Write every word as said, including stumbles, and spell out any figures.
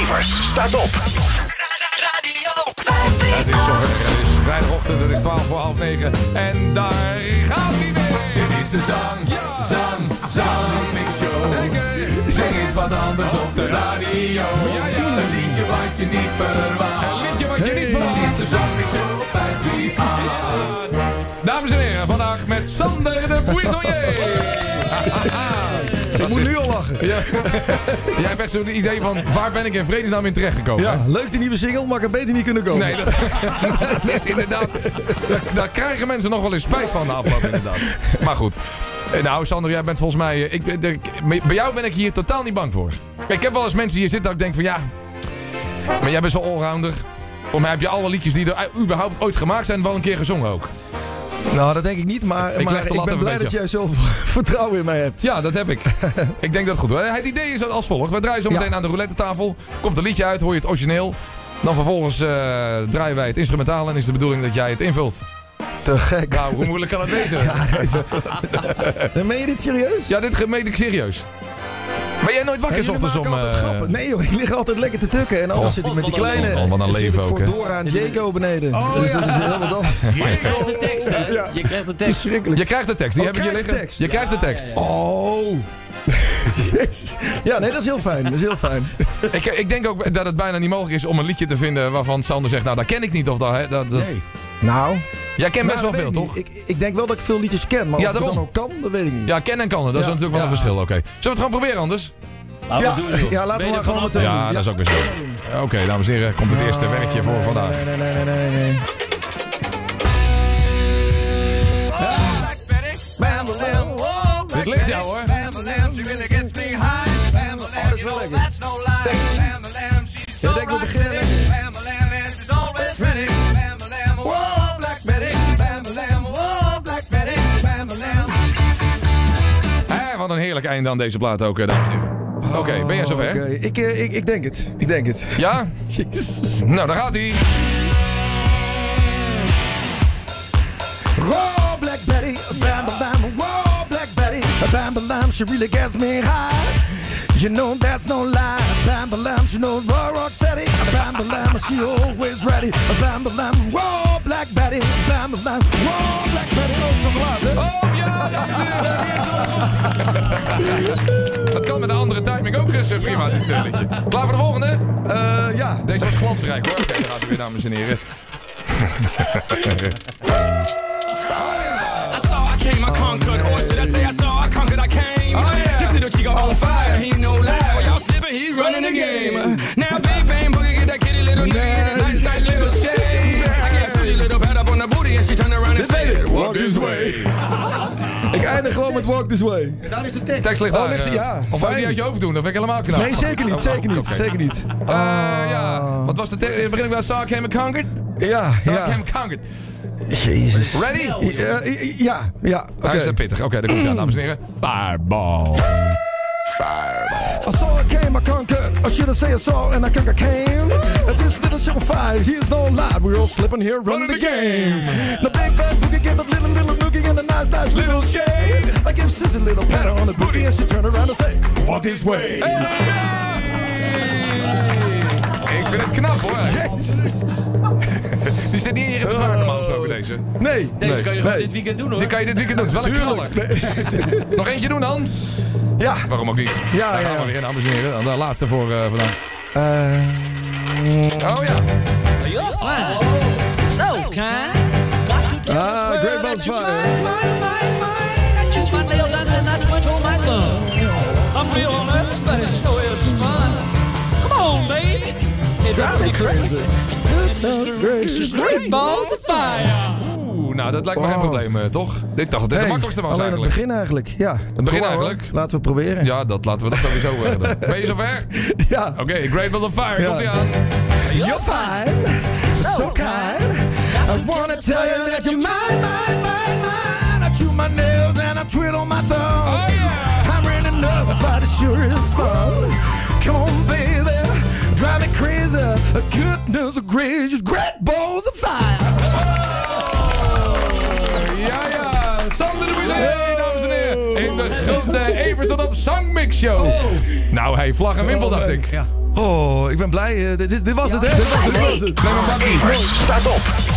Evers staat op. Het is zover. Het is vrijdagochtend, het is twaalf voor half negen. En daar gaat hij weer. Dit is de zang, ja. zang, zang, mix show. Zeker. Zing eens wat anders op de radio. Ja, ja. Een liedje wat je niet verwacht. Een liedje wat je niet verwacht. Dit is de zang, mix show op vijf drie acht. Dames en heren, vandaag met Sander de Buissonnier. Ik moet nu al lachen. Ja. Jij hebt echt zo'n idee van, waar ben ik in vredesnaam in terechtgekomen? Ja, leuk die nieuwe single, maar ik had beter niet kunnen komen. Nee, dat, dat is inderdaad... Daar, daar krijgen mensen nog wel eens spijt van de afloop, inderdaad. Maar goed. Nou, Sander, jij bent volgens mij... Ik, de, bij jou ben ik hier totaal niet bang voor. Ik heb wel eens mensen hier zitten dat ik denk van, ja... Maar jij bent zo'n allrounder. Voor mij heb je alle liedjes die er überhaupt ooit gemaakt zijn wel een keer gezongen ook. Nou, dat denk ik niet, maar ik, maar ik ben blij dat jij zoveel vertrouwen in mij hebt. Ja, dat heb ik. Ik denk dat het goed is. Het idee is als volgt. We draaien zo meteen ja. aan de roulette tafel. Komt een liedje uit, hoor je het origineel. Dan vervolgens uh, draaien wij het instrumentaal en is de bedoeling dat jij het invult. Te gek. Nou, hoe moeilijk kan het wezen? Ja, dat is... Dan meen je dit serieus? Ja, dit meen ik serieus. Ben jij nooit wakker 's ochtends om... Uh... Nee joh, ik lig altijd lekker te tukken. En anders oh, zit ik met die kleine... Oh, wat een leven ook, hè. voor Dora en Jaco beneden. Oh, dus ja. dat is heel wat anders. Maar je krijgt de tekst, hè? Ja. Je krijgt de tekst. Verschrikkelijk. Je krijgt de tekst, die oh, heb ik hier liggen. Tekst. Je krijgt de tekst. Ja, ja, ja. Oh. Jezus. Ja, nee, dat is heel fijn. Dat is heel fijn. ik, ik denk ook dat het bijna niet mogelijk is om een liedje te vinden waarvan Sander zegt, nou, dat ken ik niet. Of dat, hè, dat, dat... Nee. Nou... Jij kent best nou, wel veel, toch? Ik, ik denk wel dat ik veel liedjes ken, maar ja, of daarom. ik dat dan ook kan, dat weet ik niet. Ja, kennen en kan. Dat is ja. natuurlijk wel ja. een verschil, oké. Okay. Zullen we het gewoon proberen anders? Laten ja, we doen, ja, laten we maar gewoon meteen Ja, doen. dat is ook weer zo. Oké, okay, dames en heren, komt het eerste werkje voor vandaag. Nee, nee, nee, nee, nee. Dit ligt jou, hoor. Oh, dat is wel lekker. Ja, denk we beginnen met... Whoa, Black Betty, Bam-a-lam, whoa, Black Betty, Bam-a-lam. Eh, wat een heerlijk einde aan deze plaat ook, dames en heren. Oké, okay, ben jij zover? Oké, okay. ik, uh, ik, ik denk het. Ik denk het. Ja? Nou, daar gaat hij. Whoa, Black Betty, bam-a-lam, whoa, Black Betty, bam-a-lam, she really gets me high. You know that's no lie. Bam-a-lam, she knows raw rock steady. Bam-a-lam, she always ready. Bam-a-lam, whoa, Black Betty. Bam-a-lam, whoa, Black Betty. Oh, zo laat, hè? Oh ja, dames en heren. Dat kan met een andere timing ook eens prima, dit uh, liedje. Klaar voor de volgende? Uh, ja. Deze was glansrijk, hoor. Oké, okay, daar gaat hij weer, dames en heren. I saw, I came, I conquered. Or should I say I saw, I conquered, I came. Oh, yeah. This little chico on fire, he no lie. While y'all slipping, he running the game. Now big bang boogie, get that kitty little nigga in a nice, nice little shade. I got Susie little pat up on the booty and she turned around and said, walk this way. Ik eindig gewoon met Walk This Way. Daar is de tekst. Tekst ligt oh, daar. ligt die, ja. Of wil je die uit je hoofd doen? Dat vind ik helemaal knap. Nee, zeker niet. Zeker niet. Okay. Zeker niet. Uh, ja, wat was de tekst? Begin ik bij Saw Came and Conquered? Ja, Saw ja. Came and Conquered. Jezus. Ready? Ja, ja, ja. Hij Okay. is pittig. Oké, okay, daar komt hij aan, dames en heren. Fireball. I saw it came, I conquered. Or should I say I saw and I conquered came. This little show fight, here's no lie. We're all slipping here, running the game. The big bad boogie gave a little, little noogie and a nice, nice little shade. I give Sis a little pat on the booty and she turned around and say, walk this way. Hey! Ik vind het knap, hoor. Yes. Die zit niet in je repertoire normaal gesproken, deze. Nee. Deze Nee. kan je gewoon Nee. dit weekend doen, hoor. Die kan je dit weekend doen. Het is wel een knaller. Nee. Nog eentje doen dan? Ja. Waarom ook niet? Ja, Daar ja, gaan we ja. weer, dames en heren. De laatste voor uh, vandaag. Uh, Oh ja. You're fine. So kind. Got to tell Ah, this Great world Balls that you Fire. mine, mine, mine, mine. That you my nails and that twitch on my thumb. I'm feeling nervous, but it sure is fun. Come on, baby. It drive me crazy. Goodness gracious. Great balls of fire. Oeh, nou dat lijkt me geen Oh. probleem, uh, toch? Ik dacht dat dit Nee, de makkelijkste was alleen eigenlijk. het begin eigenlijk. Ja. Het begin Kom maar, eigenlijk? hoor. Laten we het proberen. Ja, dat laten we dat sowieso uh, doen. Ben je zover? Ja. Oké, okay, Great Balls of Fire, Ja. komt ie aan. You're fine, so kind. I wanna tell you that you're mine, mine, mine, mine. I chew my nails and I twiddle my thumbs. Oh, yeah. I'm really nervous, but it sure is fun. Come on, baby, drive me crazy. A goodness gracious, great balls of fire. Ja, ja, Sander de Buissonnier, dames en heren. In de grote Evers tot op Zangmix Show. Nou, hey, vlag en wimpel, dacht ik. Ja. Oh, ik ben blij. Uh, dit, dit was het, hè? Dit was het, dit was het. Nee, maar Evers staat op.